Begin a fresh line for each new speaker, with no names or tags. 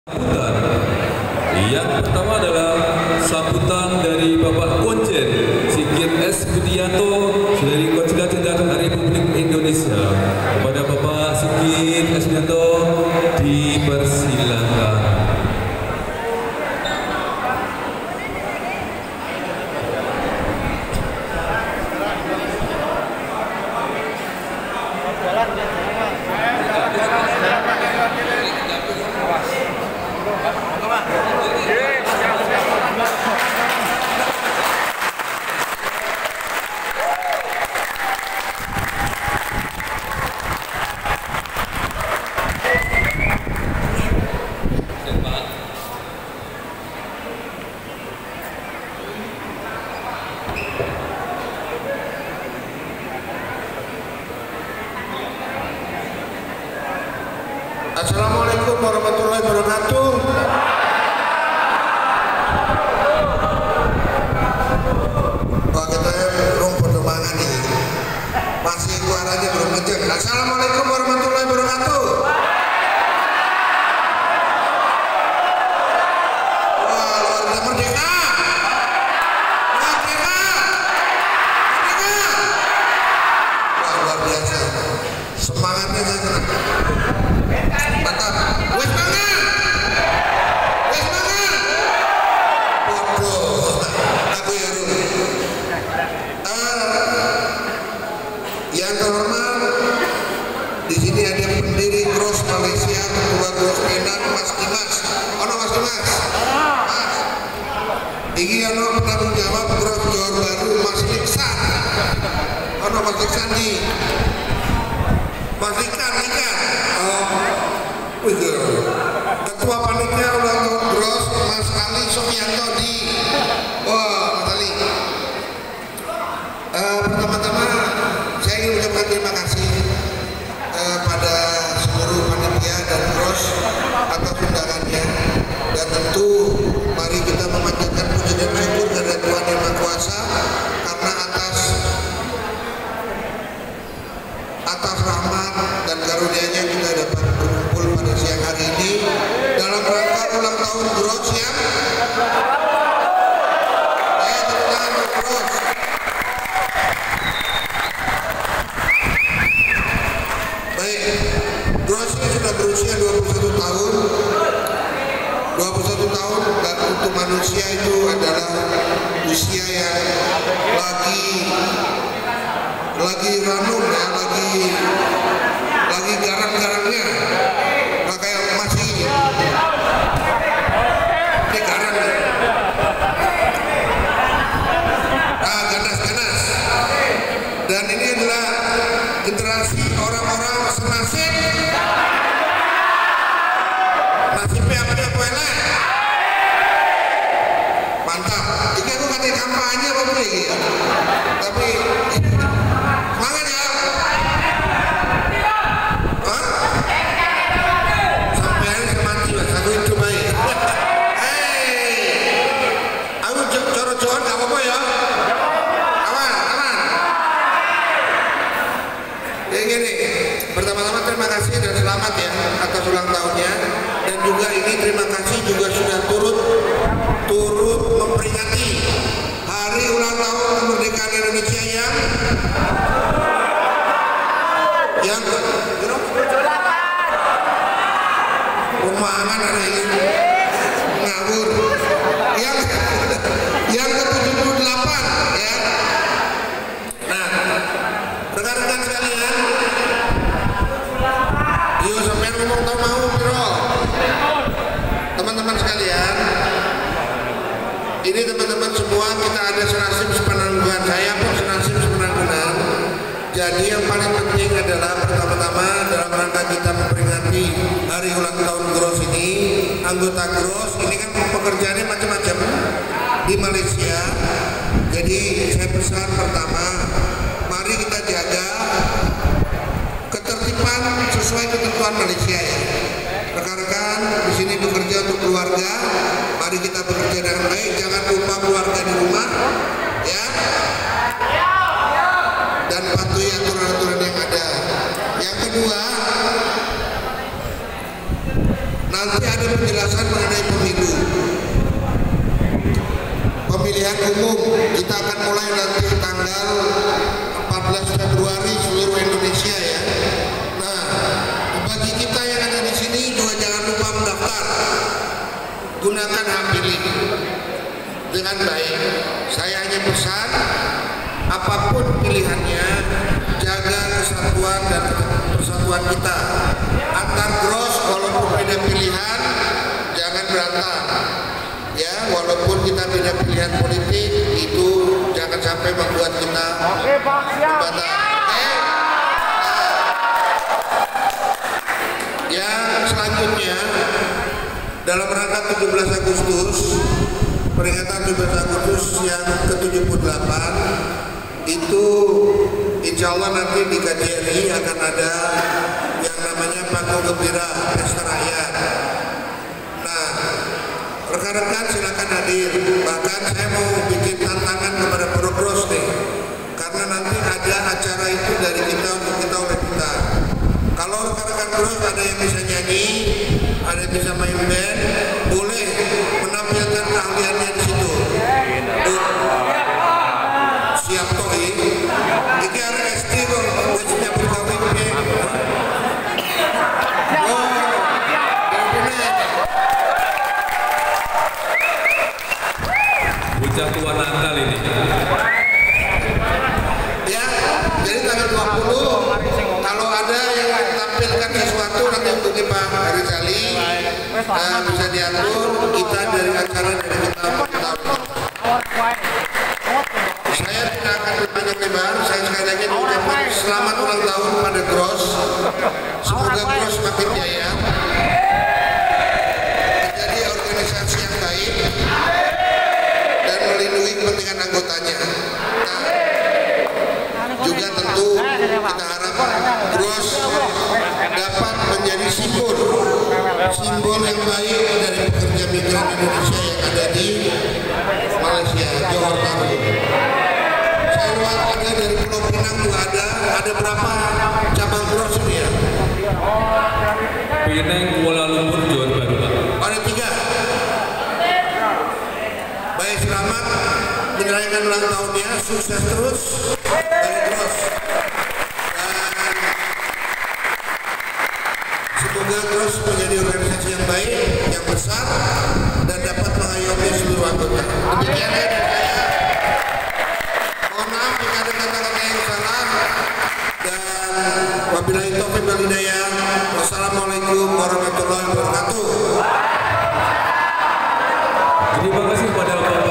Yang pertama adalah sambutan dari Bapak Konjen Sigit S. Budianto dari Konsulat Jenderal Republik Indonesia. Kepada Bapak Sigit S. Budianto dipersilakan.
Assalamualaikum warahmatullahi wabarakatuh. Wah, kita belum perkembangan nih. Masih suaranya belum kenceng. Assalamualaikum warahmatullahi wabarakatuh. Wah, luar biasa merdeka. Merdeka. Merdeka. Wah, luar biasa. Semangatnya saya senang. Mantap. Wes banget. Wes banget. Waduh. Aku ya dulu. Yang terhormat, di sini ada pendiri Gros Malaysia, Ketua Gros Medan, Mas Dimas. Ono Mas Dimas. Mas. Iki ono penanggung jawab Gros Johor Baru, Mas Liksan. Ono Mas Liksan di. Mas Ikan. Ketua Panitia Ulang Tahun Gros, Mas Ali Sofianto di. Wah, Mas Ali. Pertama-tama saya ingin mengucapkan terima kasih pada seluruh panitia dan Gros atas undangannya, dan tentu mari kita memanjatkan puji dan syukur kepada Tuhan Yang Maha Kuasa karena atas rahmat dan karunia-Nya kita dapat berkumpul pada siang hari ini dalam rangka ulang tahun Gros yang Gros. Baik, Gros ini sudah berusia 21 tahun. 21 tahun dan untuk manusia itu adalah usia yang lagi ranum ya, lagi garang-garangnya, nggak kayak masih ini garang ya. Ganas-ganas, dan ini adalah generasi orang-orang senasib, nasibnya apa elek. Mantap, ini aku katanya kampanye apa boleh ya, tapi semangat ya. Sampai hari semati mas, aku hidup baik. Aku coro-coron gak apa-apa ya. Aman. Kayak gini, pertama-tama terima kasih dan selamat ya atas ulang tahunnya. Dan juga ini terima kasih juga sudah turut memperingati hari ulang tahun kemerdekaan Indonesia yang rumahan ada ini ngawur yang ke-78 ya. Nah, rekan-rekan sekalian, yuk sampai ngomong tau mau bro. Teman-teman sekalian, ini teman-teman semua kita ada senasib sepenanggungan, saya pun senasib sepenanggungan. Jadi yang paling penting adalah pertama-tama dalam rangka kita memperingati hari ulang tahun Gros ini, anggota Gros ini kan pekerjaannya macam-macam di Malaysia. Jadi saya pesan pertama, mari kita jaga ketertiban sesuai ketentuan Malaysia ya. Rekan-rekan di sini bekerja untuk keluarga, mari kita bekerja dengan baik, jangan lupa keluarga di rumah ya. Dan patuhi aturan-aturan yang ada. Yang kedua, nanti ada penjelasan umum. Kita akan mulai nanti tanggal 14 Februari seluruh Indonesia ya. Nah, bagi kita yang ada di sini juga jangan lupa mendaftar. Gunakan hak pilih dengan baik. Saya hanya pesan, apapun pilihannya, jaga kesatuan dan persatuan kita. Antar Gros walaupun beda pilihan, jangan berantem. Ya, walaupun kita beda pilihan politik, itu jangan sampai membuat kita membatas. Yang selanjutnya, dalam rangka 17 Agustus, peringatan 17 Agustus yang ke-78, itu insya Allah nanti di KJRI akan ada yang namanya panggung gembira pesta rakyat. Nah, rekan-rekan silakan hadir. Bahkan saya mau bikin tantangan kepada Gros nih, karena nanti ada acara itu dari kita untuk kita oleh kita. Kalau rekan-rekan Gros ada yang bisa nyanyi, ada yang bisa main band, boleh menampilkan keahliannya di situ. Siap toh ini ada SD kok, wajibnya berkawin.
Bocah tua nakal ini.
Ya, jadi tanggal 20 kalau ada yang tampilkan sesuatu nanti hubungi Pak Harizali, bisa diatur. Kita dari acara dari kita. Saya tidak akan berpanjang lebar. Saya sekali lagi mengucapkan selamat ulang tahun pada Gros. Semoga Gros makin jaya, menjadi organisasi yang baik dan melindungi kepentingan anggotanya. Nah, juga tentu kita harap Gros dapat menjadi simbol yang baik dari pekerja migran Indonesia yang ada di Malaysia, Johor Bahru. Saya luar ada dari Pulau Pinang juga ada berapa cabang Gros ini ya?
Pinang, Kuala Lumpur, Johor Bahru.
Ada 3. Baik, selamat merayakan ulang tahunnya, sukses terus dari Gros. Dan semoga Gros menjadi organisasi yang baik, yang besar, dan dapat mengayomi seluruh anggota. Demikian dari saya. Mohon maaf jika ada kata-kata yang salah. Dan wabillahi taufiq wal hidayah. Wassalamualaikum warahmatullahi wabarakatuh.
Terima kasih kepada Bapak